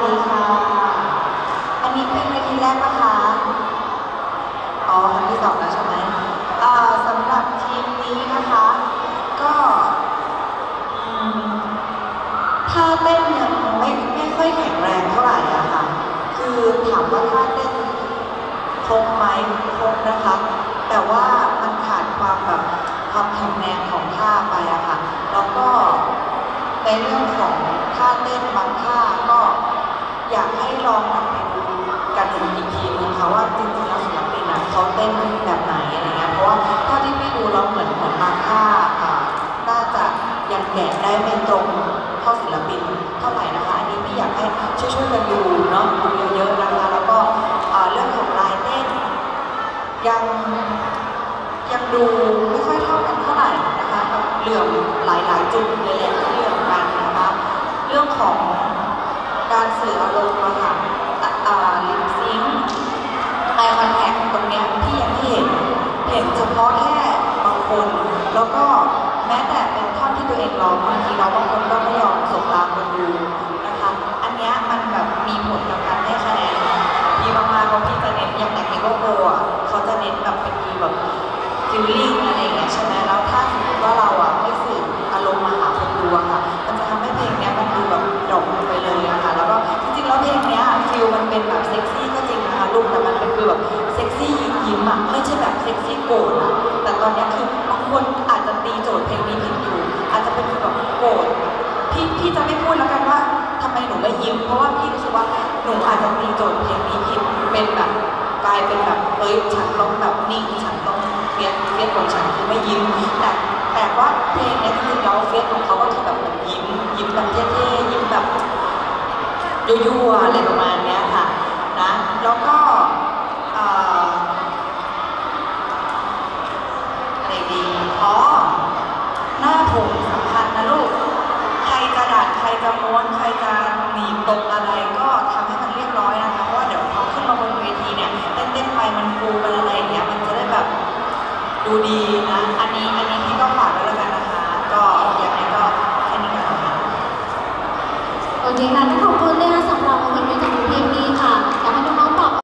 ดีค่ะอันนี้เป็นเวทีแรกนะคะอ๋อครั้งที่2แล้วใช่ไหมสำหรับทีมนี้นะคะก็ท่าเต้นยังไม่ค่อยแข็งแรงเท่าไหร่อะค่ะคือถามว่าท่าเต้นครบไหมครบนะคะแต่ว่ามันขาดความแบบความแข็งแรงของท่าไปอะค่ะแล้วก็ในเรื่องของท่าเต้นบางท่าก็อยากให้ลองกลับไปดูกันอีกทีนึงค่ะว่าจริงๆแล้วศิลปินเขาเต้นแบบไหนอะไรเงี้ยเพราะว่าถ้าที่ไม่ดูเราเหมือนบางท่าน่าจะยังแกะได้ไม่ตรงเท่าศิลปินเท่าไหร่นะคะอันนี้พี่อยากให้ช่วยกันดูเนาะดูเยอะๆนะคะแล้วก็เรื่องของลายเต้นยังดูไม่ค่อยเท่ากันเท่าไหร่นะคะเหลื่อมหลายจุดเลยแหละที่เหลื่อมกันนะคะเรื่องของการสื่ออารมณ์อะค่ะลิปซิงค์ไอคอนแทคตรงเนี้ยพี่ยังไม่เห็นเฉพาะแค่บางคนแล้วก็แม้แต่เป็นท่อนที่ตัวเองร้องบางทีเราบางคนก็ไม่ยอมส่งตามคนดูนะคะอันเนี้ยมันแบบมีผลกับการให้คะแนนพี่มากๆเพราะพี่จะเน้นอย่างแต่เโกอ่ะเขาจะเน้นแบบเป็นแบบฟิลลิ่งอะไรอย่างเงี้ยใช่ไหมแล้วถ้าสมมติว่าเราไม่สื่ออารมณ์มาหาคนดูอะค่ะมันจะทำให้เพลงเนี้ยมันดูแบบดรอปไปเลยอะค่ะแล้วก็จริงๆแล้วเพลงเนี้ยฟิลมันเป็นแบบเซ็กซี่ก็จริงนะคะลูกแต่มันเป็นคือแบบเซ็กซี่ยิ้มอะไม่ใช่แบบเซ็กซี่โกรธอะแต่ตอนนี้คือบางคนอาจจะตีโจทย์เพลงนี้ผิดอยู่อาจจะเป็นแบบโกรธพี่จะไม่พูดแล้วกันว่าทำไมหนูไม่ยิ้มเพราะว่าพี่รู้สึกว่าหนูอาจจะตีโจทย์เพลงนี้ผิดเป็นแบบกลายเป็นแบบฉันต้องแบบนิ่งฉันต้องเฟียสของฉันคือไม่ยิ้มแต่ว่าเพลงนี้จริงๆแล้วเฟียสของเขาก็คือแบบยิ้มแบบเท่ๆยิ้มแบบยั่วๆอะไรประมาณนี้ค่ะนะแล้วก็อะไรดีหน้าผมสำคัญนะลูกใครจะดัดใครจะม้วนใครจะ